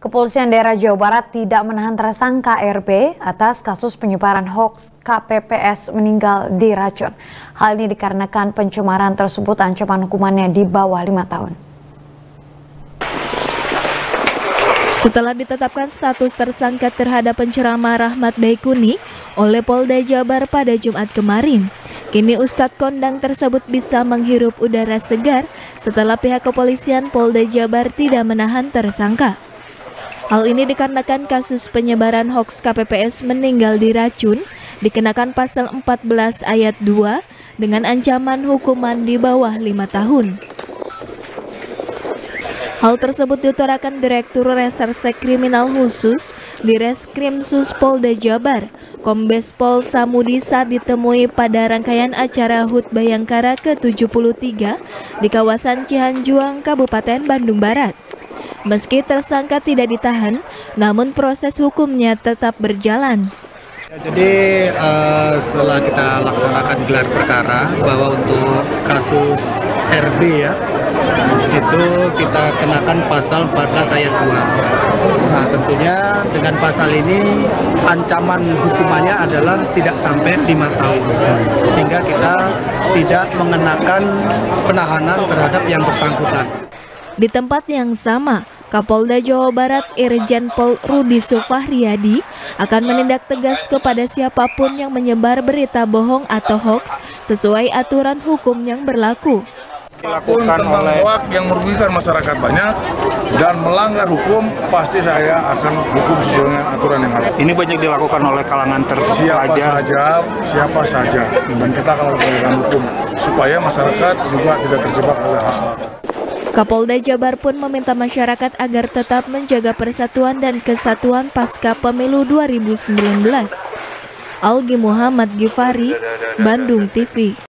Kepolisian daerah Jawa Barat tidak menahan tersangka RB atas kasus penyebaran hoaks KPPS meninggal diracun. Hal ini dikarenakan pencemaran tersebut ancaman hukumannya di bawah 5 tahun. Setelah ditetapkan status tersangka terhadap penceramah Rahmat Baikuni oleh Polda Jabar pada Jumat kemarin, kini Ustadz kondang tersebut bisa menghirup udara segar setelah pihak kepolisian Polda Jabar tidak menahan tersangka. Hal ini dikarenakan kasus penyebaran hoaks KPPS meninggal diracun dikenakan pasal 14 ayat 2 dengan ancaman hukuman di bawah 5 tahun. Hal tersebut diutarakan Direktur Reserse Kriminal Khusus Direskrimsus Polda Jabar, Kombes Pol Samudi saat ditemui pada rangkaian acara HUT Bayangkara ke-73 di kawasan Cihanjuang, Kabupaten Bandung Barat. Meski tersangka tidak ditahan, namun proses hukumnya tetap berjalan. Jadi setelah kita laksanakan gelar perkara bahwa untuk kasus RB itu kita kenakan pasal 14 ayat 2. Nah, tentunya dengan pasal ini ancaman hukumannya adalah tidak sampai 5 tahun. Sehingga kita tidak mengenakan penahanan terhadap yang bersangkutan. Di tempat yang sama, Kapolda Jawa Barat Irjen Pol Rudi Sufahriyadi akan menindak tegas kepada siapapun yang menyebar berita bohong atau hoaks sesuai aturan hukum yang berlaku. Apapun tentang hoaks yang merugikan masyarakat banyak dan melanggar hukum, pasti saya akan hukum sesuai dengan aturan yang ada. Ini banyak dilakukan oleh kalangan siapa saja, dan kita akan melakukan hukum supaya masyarakat juga tidak terjebak oleh hal-hal. Kapolda Jabar pun meminta masyarakat agar tetap menjaga persatuan dan kesatuan pasca pemilu 2019. Algi Muhammad Gifari, Bandung TV.